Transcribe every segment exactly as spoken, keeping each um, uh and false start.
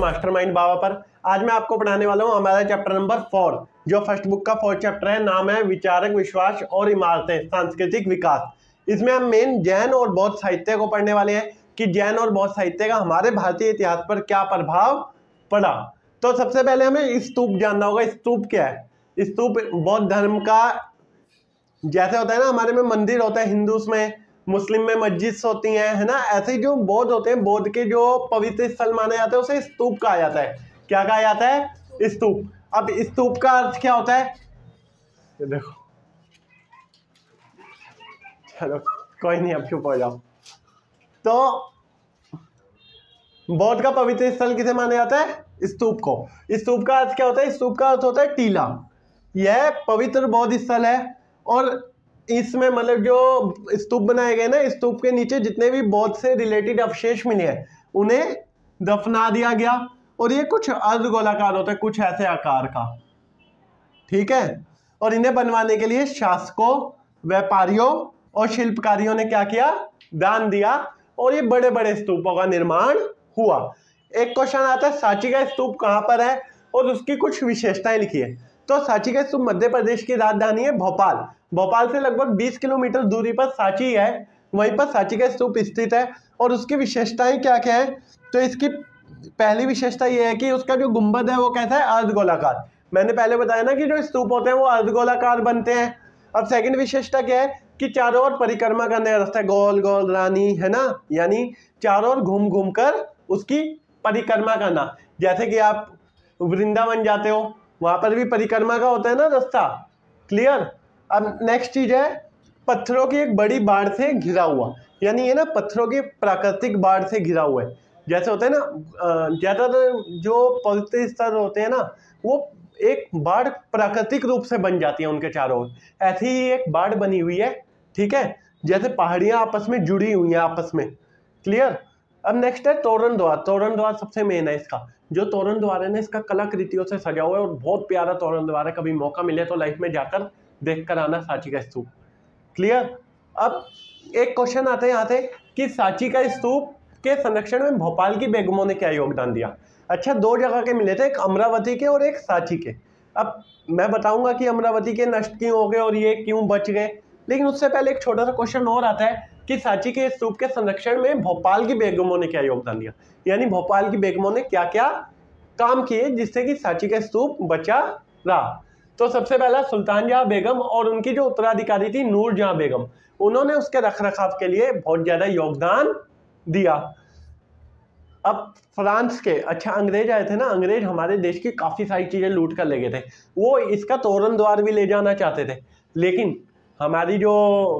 Mastermind बाबा पर। आज मैं आपको पढ़ाने वाला हूँ हमारा चैप्टर नंबर फोर, जो फर्स्ट बुक का फोर्थ चैप्टर है। नाम है विचारक, विश्वास और इमारतें, सांस्कृतिक विकास। इसमें हम मेन जैन और बौद्ध साहित्य को पढ़ने वाले हैं कि जैन और बौद्ध साहित्य का हमारे भारतीय इतिहास पर क्या प्रभाव पड़ा। तो सबसे पहले हमें स्तूप जानना होगा। स्तूप क्या है? स्तूप बौद्ध धर्म का, जैसे होता है ना हमारे में मंदिर होता है हिंदूस में, मुस्लिम में मस्जिद होती हैं, है ना, ऐसे ही जो बौद्ध होते हैं, बौद्ध के जो पवित्र स्थल माने जाते हैं उसे स्तूप कहा जाता है। क्या कहा जाता है? स्तूप। अब स्तूप का अर्थ क्या होता है? देखो, चलो कोई नहीं, अब चुप हो जाओ। तो बौद्ध का पवित्र स्थल किसे माना जाता है? स्तूप को। स्तूप का अर्थ क्या होता है? स्तूप का अर्थ होता है टीला। यह पवित्र बौद्ध स्थल है और इसमें मतलब जो स्तूप बनाए गए ना, स्तूप के नीचे जितने भी बौद्ध से रिलेटेड अवशेष मिले हैं उन्हें दफना दिया गया। और ये कुछ अर्धगोलाकार होता है, कुछ ऐसे आकार का, ठीक है। और इन्हें बनवाने के लिए शासकों, व्यापारियों और शिल्पकारियों ने क्या किया? दान दिया और ये बड़े बड़े स्तूपों का निर्माण हुआ। एक क्वेश्चन आता है, सांची का स्तूप कहाँ पर है और उसकी कुछ विशेषताएं लिखिए। तो सांची का स्तूप मध्य प्रदेश की राजधानी है भोपाल। भोपाल से लगभग बीस किलोमीटर दूरी पर सांची है, वहीं पर सांची का स्तूप स्थित है। और उसकी विशेषताएं क्या क्या है? तो इसकी पहली विशेषता यह है कि उसका जो गुंबद है वो कैसा है? अर्धगोलाकार। मैंने पहले बताया ना कि जो स्तूप होते हैं वो अर्धगोलाकार बनते हैं। अब सेकंड विशेषता क्या है कि चारों ओर परिक्रमा करने का रास्ता है, गोल गोल रानी, है ना, यानी चारों ओर घूम घूम कर उसकी परिक्रमा करना। जैसे कि आप वृंदावन जाते हो, वहां पर भी परिक्रमा का होता है ना रास्ता। क्लियर? अब नेक्स्ट चीज है, पत्थरों की एक बड़ी बाढ़ से घिरा हुआ, यानी ये ना पत्थरों की प्राकृतिक बाढ़ से घिरा हुआ है। जैसे होता है ना ज्यादातर जो पवित्र स्थल होते हैं ना, वो एक बाढ़ प्राकृतिक रूप से बन जाती है उनके चारों ओर, ऐसी ही एक बाढ़ बनी हुई है, ठीक है। जैसे पहाड़ियां आपस में जुड़ी हुई हैं आपस में। क्लियर? अब नेक्स्ट है तोरण द्वार। तोरण द्वार सबसे मेन है इसका। जो तोरण द्वार है ना, इसका कलाकृतियों से सजा हुआ है और बहुत प्यारा तोरण द्वार है। कभी मौका मिले तो लाइफ में जाकर देख कर आना सांची का स्तूप। क्लियर? अब एक क्वेश्चन आता है यहाँ से कि सांची का स्तूप के संरक्षण में भोपाल की बेगमों ने क्या योगदान दिया। अच्छा, दो जगह के मिले थे, एक अमरावती के और एक सांची के। अब मैं बताऊंगा कि अमरावती के नष्ट क्यों हो गए और ये क्यों बच गए, लेकिन उससे पहले एक छोटा सा क्वेश्चन और आता है कि सांची के स्तूप के संरक्षण में भोपाल की बेगमों ने क्या योगदान दिया, यानी भोपाल की बेगमों ने क्या क्या काम किए जिससे कि सांची का स्तूप बचा रहा। तो सबसे पहला सुल्तान जहां बेगम और उनकी जो उत्तराधिकारी थी नूर जहां बेगम, उन्होंने उसके रखरखाव के लिए बहुत ज्यादा योगदान दिया। अब फ्रांस के, अच्छा अंग्रेज आए थे ना, अंग्रेज हमारे देश की काफी सारी चीजें लूट कर ले गए थे। वो इसका तोरण द्वार भी ले जाना चाहते थे, लेकिन हमारी जो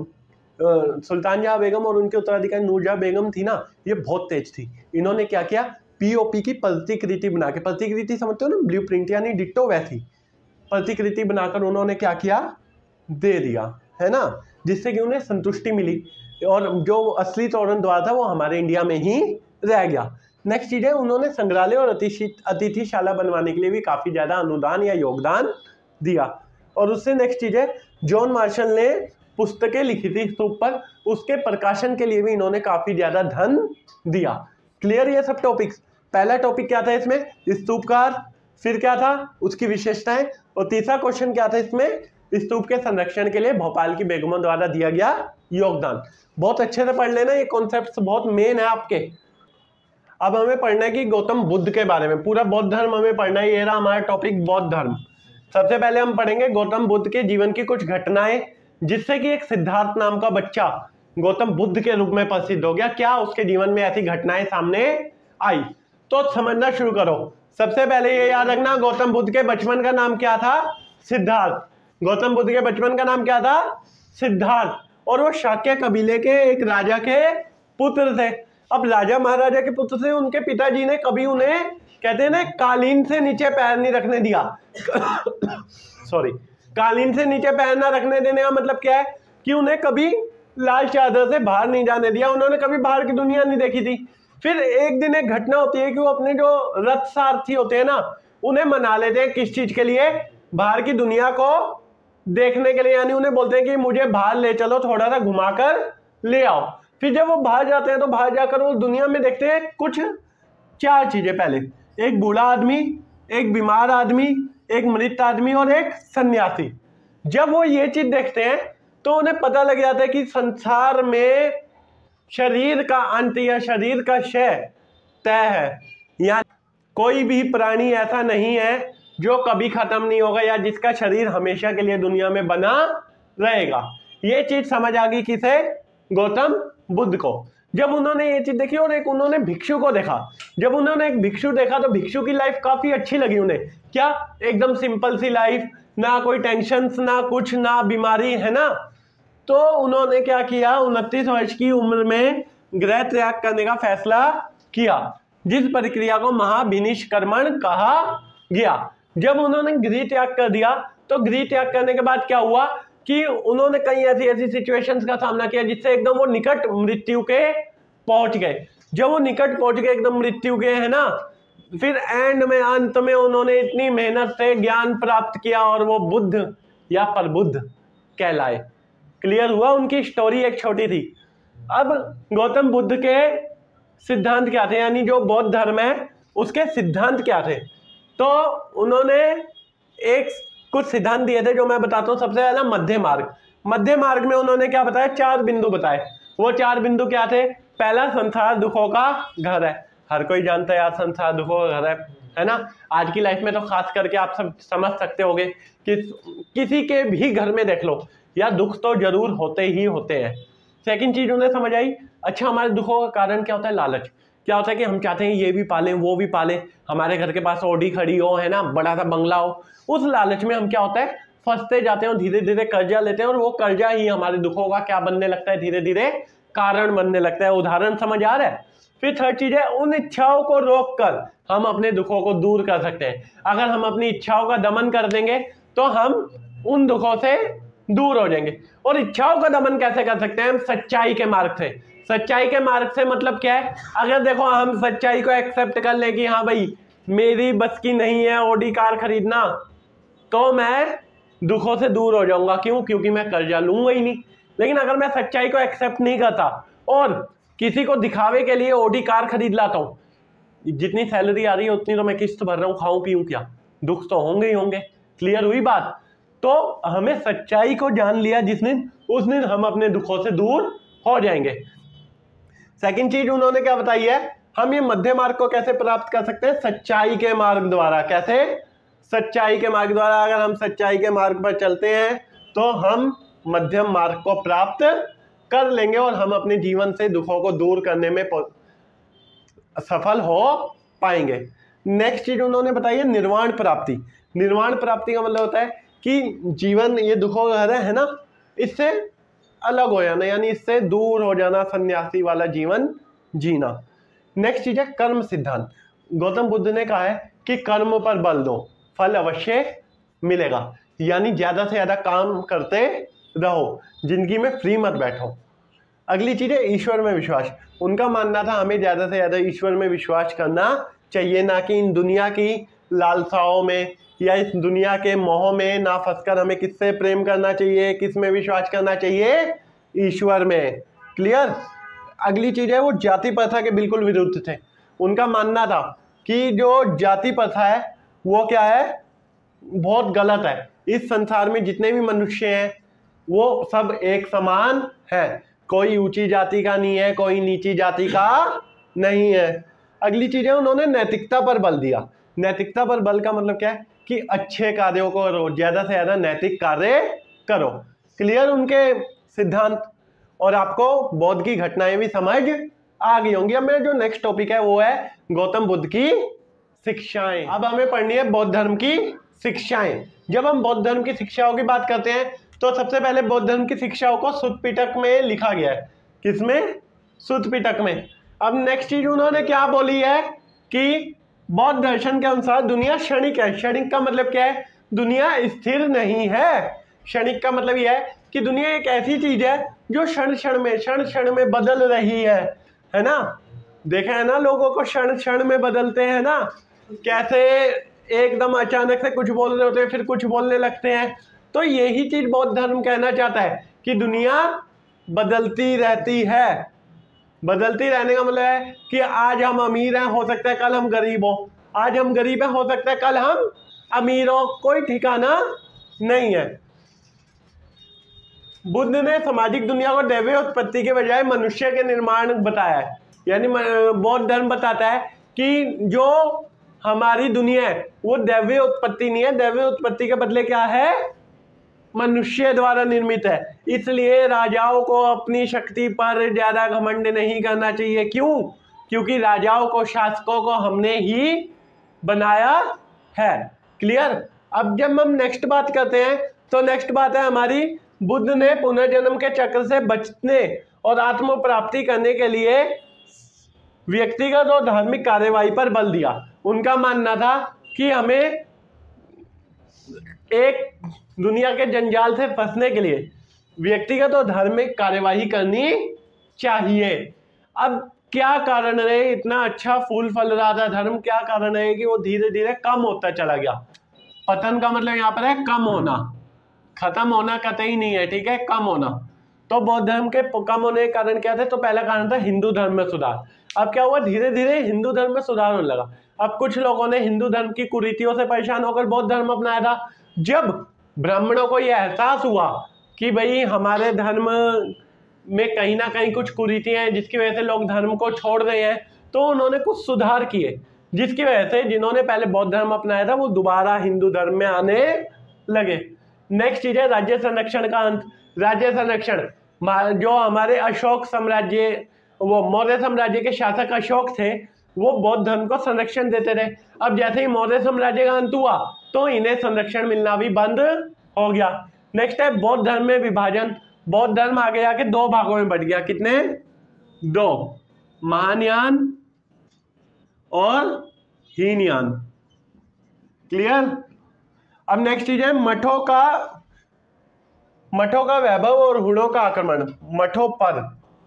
सुल्तान जहां बेगम और उनके उत्तराधिकारी नूरजहां बेगम थी ना, ये बहुत तेज थी। इन्होंने क्या किया? पीओपी की प्रतिकृति बना के, प्रतिकृति समझते हो ना, ब्लू प्रिंट यानी डिट्टो, वैसी प्रतिकृति बनाकर उन्होंने क्या किया? दे दिया, है ना, जिससे कि उन्हें संतुष्टि मिली और जो असली तोरण द्वार था वो हमारे इंडिया में ही रह गया। नेक्स्ट चीज है, उन्होंने संग्रहालय और अतिथिशाला बनवाने के लिए भी काफी ज्यादा अनुदान या योगदान दिया। और उससे नेक्स्ट चीज है, जॉन मार्शल ने पुस्तकें लिखी थी स्तूप पर, उसके प्रकाशन के लिए भी इन्होंने काफी ज्यादा धन दिया। क्लियर? ये सब टॉपिक्स। पहला टॉपिक क्या था इसमें? स्तूप का अर्थ, फिर क्या था उसकी विशेषताएं, और तीसरा क्वेश्चन क्या था इसमें? स्तूप के संरक्षण के लिए भोपाल की बेगमों द्वारा दिया गया योगदान। बहुत अच्छे से पढ़ लेना, ये कॉन्सेप्ट बहुत मेन है आपके। अब हमें पढ़ना है कि गौतम बुद्ध के बारे में, पूरा बौद्ध धर्म हमें पढ़ना है। ये रहा हमारा टॉपिक, बौद्ध धर्म। सबसे पहले हम पढ़ेंगे गौतम बुद्ध के जीवन की कुछ घटनाएं, जिससे कि एक सिद्धार्थ नाम का बच्चा गौतम बुद्ध के रूप में प्रसिद्ध हो गया। क्या उसके जीवन में ऐसी घटनाएं सामने आई, तो समझना शुरू करो। सबसे पहले ये याद रखना, गौतम बुद्ध के बचपन का नाम क्या था? सिद्धार्थ। गौतम बुद्ध के बचपन का नाम क्या था? सिद्धार्थ। और वो शाक्य कबीले के एक राजा के पुत्र थे। अब राजा महाराजा के पुत्र थे, उनके पिताजी ने कभी उन्हें, कहते हैं ना, कालीन से नीचे पैर नहीं रखने दिया। सॉरी, कालीन से नीचे पैर ना रखने देने का मतलब क्या है कि उन्हें कभी लाल चादर से बाहर नहीं जाने दिया। उन्होंने कभी बाहर की दुनिया नहीं देखी थी। फिर एक दिन एक घटना होती है कि वो अपने जो रथ सारथी होते हैं ना, उन्हें मना लेते हैं। किस चीज के लिए? बाहर की दुनिया को देखने के लिए। यानी उन्हें बोलते हैं कि मुझे बाहर ले चलो, थोड़ा सा घुमाकर ले आओ। फिर जब वो बाहर जाते हैं तो बाहर जाकर वो दुनिया में देखते हैं कुछ चार चीजें। पहले एक बूढ़ा आदमी, एक बीमार आदमी, एक मृत आदमी और एक सन्यासी। जब वो ये चीज देखते हैं तो उन्हें पता लग जाता है कि संसार में शरीर का अंत या शरीर का क्षय तय है, या कोई भी प्राणी ऐसा नहीं है जो कभी खत्म नहीं होगा या जिसका शरीर हमेशा के लिए दुनिया में बना रहेगा। ये चीज समझ आ गई किसे? गौतम बुद्ध को। जब उन्होंने ये चीज देखी और एक उन्होंने भिक्षु को देखा, जब उन्होंने एक भिक्षु देखा तो भिक्षु की लाइफ काफी अच्छी लगी उन्हें। क्या? एकदम सिंपल सी लाइफ, ना कोई टेंशन, ना कुछ, ना बीमारी, है ना। तो उन्होंने क्या किया, उनतीस वर्ष की उम्र में गृह त्याग करने का फैसला किया, जिस प्रक्रिया को महाविनिष्क्रमण कहा गया। जब उन्होंने गृह त्याग कर दिया तो गृह त्याग करने के बाद क्या हुआ कि उन्होंने कई ऐसी ऐसी सिचुएशंस का सामना किया जिससे एकदम वो निकट मृत्यु के पहुंच गए। जब वो निकट पहुंच गए एकदम मृत्यु के, है ना, फिर एंड में, अंत में उन्होंने इतनी मेहनत से ज्ञान प्राप्त किया और वो बुद्ध या प्रबुद्ध कहलाए। क्लियर हुआ? उनकी स्टोरी एक छोटी थी। अब गौतम बुद्ध के सिद्धांत क्या थे, यानी जो बौद्ध धर्म है उसके सिद्धांत क्या थे? तो उन्होंने एक कुछ सिद्धांत दिए थे जो मैं बताता हूँ। सबसे पहला मध्य मार्ग। मध्य मार्ग में उन्होंने क्या बताया? चार बिंदु बताए। वो चार बिंदु क्या थे? पहला, संसार दुखों का घर है। हर कोई जानता है यार संसार दुखों का घर है, है ना। आज की लाइफ में तो खास करके आप सब समझ सकते होंगे कि किसी के भी घर में देख लो या दुख तो जरूर होते ही होते हैं। सेकंड चीज उन्हें समझ आई, अच्छा हमारे दुखों का कारण क्या होता है? लालच। क्या होता है कि हम चाहते हैं ये भी पालें, वो भी पालें, हमारे घर के पास ऑडी खड़ी हो, है ना, बड़ा सा बंगला हो। उस लालच में हम क्या होता है, फंसते जाते हैं और धीरे धीरे कर्जा लेते हैं और वो कर्जा ही हमारे दुखों का क्या बनने लगता है? धीरे धीरे कारण बनने लगता है। उदाहरण समझ आ रहा है? फिर थर्ड चीज है, उन इच्छाओं को रोककर हम अपने दुखों को दूर कर सकते हैं। अगर हम अपनी इच्छाओं का दमन कर देंगे तो हम उन दुखों से दूर हो जाएंगे। और इच्छाओं का दमन कैसे कर सकते हैं? हम सच्चाई के मार्ग से। सच्चाई के मार्ग से मतलब क्या है? अगर देखो हम सच्चाई को एक्सेप्ट कर लें कि हाँ भाई मेरी बस की नहीं है ऑडी कार खरीदना, तो मैं दुखों से दूर हो जाऊंगा। क्यों? क्योंकि मैं कर्जा लूंगा ही नहीं। लेकिन अगर मैं सच्चाई को एक्सेप्ट नहीं करता और किसी को दिखावे के लिए ऑडी कार खरीद लाता हूँ, जितनी सैलरी आ रही है उतनी तो मैं किस्त भर रहा हूँ, खाऊं पीऊं क्या, दुख तो होंगे ही होंगे। क्लियर हुई बात? तो हमें सच्चाई को जान लिया जिस दिन, उस दिन हम अपने दुखों से दूर हो जाएंगे। सेकंड चीज उन्होंने क्या बताई है, हम ये मध्य मार्ग को कैसे प्राप्त कर सकते हैं? सच्चाई के मार्ग द्वारा। कैसे? सच्चाई के मार्ग द्वारा। अगर हम सच्चाई के मार्ग पर चलते हैं तो हम मध्यम मार्ग को प्राप्त कर लेंगे और हम अपने जीवन से दुखों को दूर करने में सफल हो पाएंगे। नेक्स्ट चीज उन्होंने बताई है निर्वाण प्राप्ति। निर्वाण प्राप्ति का मतलब होता है कि जीवन, ये दुखों का घर है ना, इससे अलग हो जाना, यानी इससे दूर हो जाना, सन्यासी वाला जीवन जीना। नेक्स्ट चीज है कर्म सिद्धांत। गौतम बुद्ध ने कहा है कि कर्म पर बल दो, फल अवश्य मिलेगा। यानी ज्यादा से ज्यादा काम करते रहो, जिंदगी में फ्री मत बैठो। अगली चीज है ईश्वर में विश्वास। उनका मानना था हमें ज्यादा से ज्यादा ईश्वर में विश्वास करना चाहिए, ना कि इन दुनिया की लालसाओं में या इस दुनिया के मोह में ना फंसकर हमें किससे प्रेम करना चाहिए, किस में विश्वास करना चाहिए? ईश्वर में। क्लियर? अगली चीज है वो जाति प्रथा के बिल्कुल विरुद्ध थे। उनका मानना था कि जो जाति प्रथा है वो क्या है? बहुत गलत है। इस संसार में जितने भी मनुष्य हैं वो सब एक समान है, कोई ऊंची जाति का नहीं है, कोई नीची जाति का नहीं है। अगली चीज है उन्होंने नैतिकता पर बल दिया। नैतिकता पर बल का मतलब क्या है कि अच्छे कार्यों को करो, ज्यादा से ज्यादा नैतिक कार्य करो। क्लियर उनके सिद्धांत? और आपको बौद्ध की घटनाएं भी समझ आ गई होंगी। अब मेरा जो नेक्स्ट टॉपिक है वो है गौतम बुद्ध की शिक्षाएं। अब हमें पढ़नी है बौद्ध धर्म की शिक्षाएं। जब हम बौद्ध धर्म की शिक्षाओं की बात करते हैं तो सबसे पहले बौद्ध धर्म की शिक्षाओं को सुत्त पिटक में लिखा गया है। किसमें? सुत्त पिटक में। अब नेक्स्ट चीज उन्होंने क्या बोली है कि बौद्ध दर्शन के अनुसार दुनिया क्षणिक है। क्षणिक का मतलब क्या है? दुनिया स्थिर नहीं है। क्षणिक का मतलब यह है कि दुनिया एक ऐसी चीज है जो क्षण क्षण में क्षण क्षण में बदल रही है, है ना। देखा है ना लोगों को क्षण क्षण में बदलते हैं ना, कैसे एकदम अचानक से कुछ बोल रहे होते हैं फिर कुछ बोलने लगते हैं। तो यही चीज बौद्ध धर्म कहना चाहता है कि दुनिया बदलती रहती है। बदलती रहने का मतलब है कि आज हम अमीर हैं, हो सकता है कल हम गरीब हो, आज हम गरीब हैं, हो सकता है कल हम अमीर हो, कोई ठिकाना नहीं है। बुद्ध ने सामाजिक दुनिया को दैवीय उत्पत्ति के बजाय मनुष्य के निर्माण बताया है। यानी बौद्ध धर्म बताता है कि जो हमारी दुनिया है वो दैवीय उत्पत्ति नहीं है, दैवीय उत्पत्ति के बदले क्या है, मनुष्य द्वारा निर्मित है। इसलिए राजाओं को अपनी शक्ति पर ज्यादा घमंड नहीं करना चाहिए। क्यों? क्योंकि राजाओं को, शासकों को हमने ही बनाया है। क्लियर? अब जब हम नेक्स्ट बात करते हैं तो नेक्स्ट बात है हमारी, बुद्ध ने पुनर्जन्म के चक्र से बचने और आत्म प्राप्ति करने के लिए व्यक्तिगत और धार्मिक कार्यवाही पर बल दिया। उनका मानना था कि हमें एक दुनिया के जंजाल से फंसने के लिए व्यक्तिगत और धार्मिक कार्यवाही करनी चाहिए। अब क्या कारण रहे इतना अच्छा फूल फल रहा था धर्म, क्या कारण है कि वो धीरे धीरे कम होता चला गया। पतन का मतलब यहाँ पर है कम होना, खत्म होना कतई नहीं है, ठीक है, कम होना। तो बौद्ध धर्म के कम होने के कारण क्या थे? तो पहला कारण था हिंदू धर्म में सुधार। अब क्या हुआ, धीरे धीरे हिंदू धर्म में सुधार होने लगा। अब कुछ लोगों ने हिंदू धर्म की कुरीतियों से परेशान होकर बौद्ध धर्म अपनाया था। जब ब्राह्मणों को यह एहसास हुआ कि भाई हमारे धर्म में कहीं ना कहीं कुछ कुरीतियां हैं जिसकी वजह से लोग धर्म को छोड़ रहे हैं, तो उन्होंने कुछ सुधार किए, जिसकी वजह से जिन्होंने पहले बौद्ध धर्म अपनाया था वो दोबारा हिंदू धर्म में आने लगे। नेक्स्ट चीज है राज्य संरक्षण का अंत। राज्य संरक्षण, जो हमारे अशोक साम्राज्य, वो मौर्य साम्राज्य के शासक अशोक थे, वो बौद्ध धर्म को संरक्षण देते रहे। अब जैसे ही मौर्य साम्राज्य का अंत हुआ तो इन्हें संरक्षण मिलना भी बंद हो गया। नेक्स्ट है बौद्ध धर्म में विभाजन। बौद्ध धर्म आगे आके दो भागों में बढ़ गया। कितने? दो, महायान और हीनयान। क्लियर? अब नेक्स्ट चीज है मठों का मठों का वैभव और हुणों का आक्रमण। मठों पर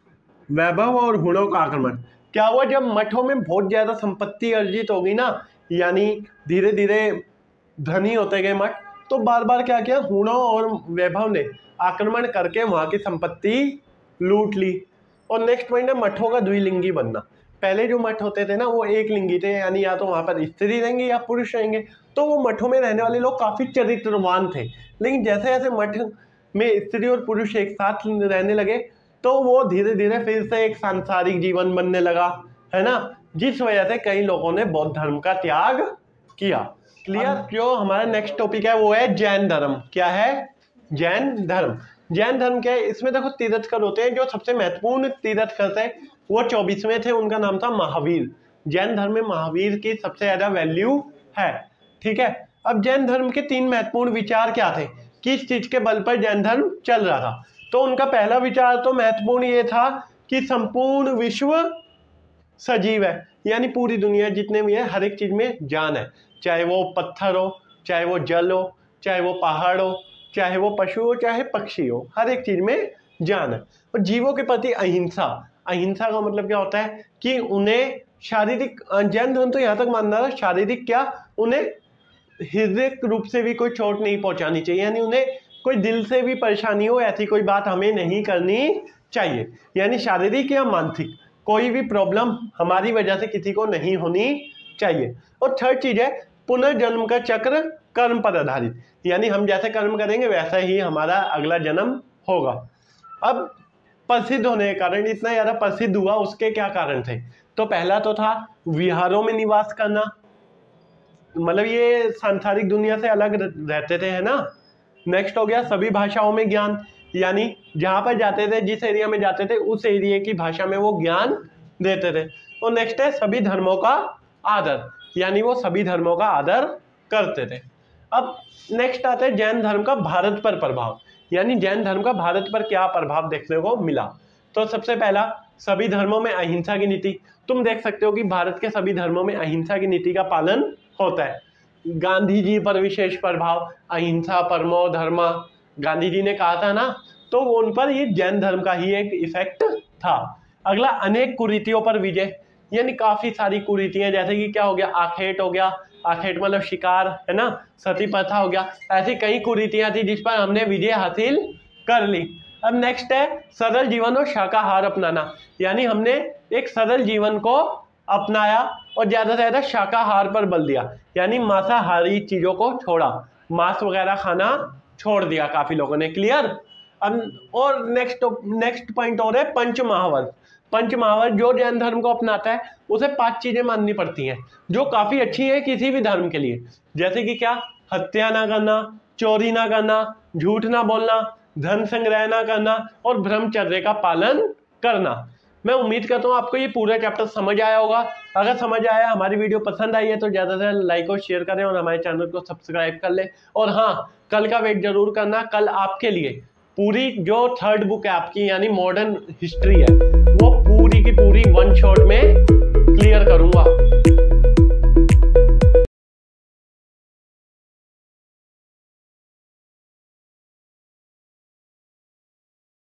वैभव और हुणों का आक्रमण क्या हुआ? जब मठों में बहुत ज्यादा संपत्ति अर्जित होगी ना, यानी धीरे धीरे धनी होते गए मठ, तो बार बार क्या किया, हुणों और वैभव ने आक्रमण करके वहां की संपत्ति लूट ली। और नेक्स्ट पॉइंट है मठों का द्विलिंगी बनना। पहले जो मठ होते थे ना वो एक लिंगी थे, यानी या तो वहां पर स्त्री रहेंगे या पुरुष रहेंगे, तो वो मठों में रहने वाले लोग काफी चरित्रवान थे। लेकिन जैसे जैसे मठ में स्त्री और पुरुष एक साथ रहने लगे तो वो धीरे धीरे फिर से एक सांसारिक जीवन बनने लगा, है ना, जिस वजह से कई लोगों ने बौद्ध धर्म का त्याग किया। क्लियर? जो हमारा नेक्स्ट टॉपिक है वो है जैन धर्म। क्या है? जैन धर्म। जैन धर्म क्या है? इसमें देखो तीर्थकर होते हैं। जो सबसे महत्वपूर्ण तीर्थकर थे वो चौबीसवें थे, उनका नाम था महावीर। जैन धर्म में महावीर की सबसे ज्यादा वैल्यू है। ठीक है, अब जैन धर्म के तीन महत्वपूर्ण विचार क्या थे, किस चीज के बल पर जैन धर्म चल रहा था? तो उनका पहला विचार तो महत्वपूर्ण ये था कि संपूर्ण विश्व सजीव है, यानी पूरी दुनिया जितने भी है हर एक चीज में जान है, चाहे वो पत्थर हो, चाहे वो जल हो, चाहे वो पहाड़ हो, चाहे वो पशु हो, चाहे पक्षी हो, हर एक चीज में जान है। और जीवों के प्रति अहिंसा। अहिंसा का मतलब क्या होता है कि उन्हें शारीरिक, जैन धर्म तो यहाँ तक मानना था शारीरिक क्या, उन्हें हृदय रूप से भी कोई चोट नहीं पहुंचानी चाहिए, यानी उन्हें कोई दिल से भी परेशानी हो ऐसी कोई बात हमें नहीं करनी चाहिए, यानी शारीरिक या मानसिक कोई भी प्रॉब्लम हमारी वजह से किसी को नहीं होनी चाहिए। और थर्ड चीज है पुनर्जन्म का चक्र कर्म पर आधारित, यानी हम जैसे कर्म करेंगे वैसा ही हमारा अगला जन्म होगा। अब प्रसिद्ध होने के कारण, इतना ज्यादा प्रसिद्ध हुआ, उसके क्या कारण थे? तो पहला तो था विहारों में निवास करना, मतलब ये सांसारिक दुनिया से अलग रहते थे, है ना। नेक्स्ट हो गया सभी भाषाओं में ज्ञान, यानी जहां पर जाते थे, जिस एरिया में जाते थे उस एरिया की भाषा में वो ज्ञान देते थे। और नेक्स्ट है सभी धर्मों का आदर, यानी वो सभी धर्मों का आदर करते थे। अब नेक्स्ट आता है जैन धर्म का भारत पर प्रभाव, यानी जैन धर्म का भारत पर क्या प्रभाव देखने को मिला। तो सबसे पहला सभी धर्मों में अहिंसा की नीति। तुम देख सकते हो कि भारत के सभी धर्मों में अहिंसा की नीति का पालन होता है। गांधी जी पर विशेष प्रभाव, अहिंसा परमो धर्म, गांधी जी ने कहा था ना, तो उन पर ये जैन धर्म का ही एक इफेक्ट था। अगला अनेक कुरीतियों पर विजय, यानी काफी सारी कुरीतियां, जैसे कि क्या हो गया, आखेट हो गया, आखेट मतलब शिकार, है ना, सती प्रथा हो गया, ऐसी कई कुरीतियां थी जिस पर हमने विजय हासिल कर ली। अब नेक्स्ट है सरल जीवन और शाकाहार अपनाना, यानी हमने एक सरल जीवन को अपनाया और ज्यादा से ज्यादा शाकाहार पर बल दिया, यानी मांसाहारी चीजों को छोड़ा, मांस वगैरह खाना छोड़ दिया काफी लोगों ने। क्लियर। अब और नेक्स्ट नेक्स्ट पॉइंट और है पंच महावर। पंच महावर जो जैन धर्म को अपनाता है उसे पांच चीजें माननी पड़ती हैं जो काफी अच्छी है किसी भी धर्म के लिए, जैसे कि क्या, हत्या ना करना, चोरी ना करना, झूठ ना बोलना, धन संग्रह ना करना और ब्रह्मचर्य का पालन करना। मैं उम्मीद करता हूँ आपको ये पूरा चैप्टर समझ आया होगा। अगर समझ आया, हमारी वीडियो पसंद आई है तो ज़्यादा से ज़्यादा लाइक और शेयर करें और हमारे चैनल को सब्सक्राइब कर लें। और हाँ, कल का वेट जरूर करना, कल आपके लिए पूरी जो थर्ड बुक है आपकी यानी मॉडर्न हिस्ट्री है वो पूरी की पूरी वन शॉट में क्लियर करूँगा।